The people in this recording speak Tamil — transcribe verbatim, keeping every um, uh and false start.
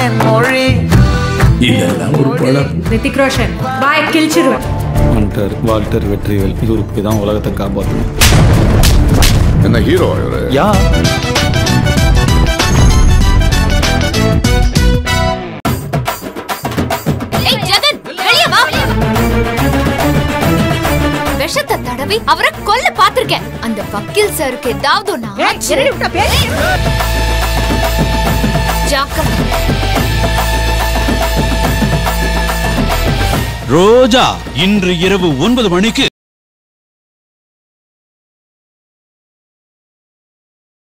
மொழி இதெல்லாம் ஒரு படம். ரித்திக் ரோஷன் பாய் கிழிச்சிருவேன். வால்டர் வால்டர் வெற்றிவேல் இவருக்கு தான் உலகத்தை காப்பாற்றணும். என்ன ஹீரோ இவரு? யா விஷத்தை தடவி அவரை கொல்ல பாத்திருக்கேன். அந்த வக்கீல் சாருக்கு ஏதாவது ரோஜா இன்று இரவு ஒன்பது மணிக்கு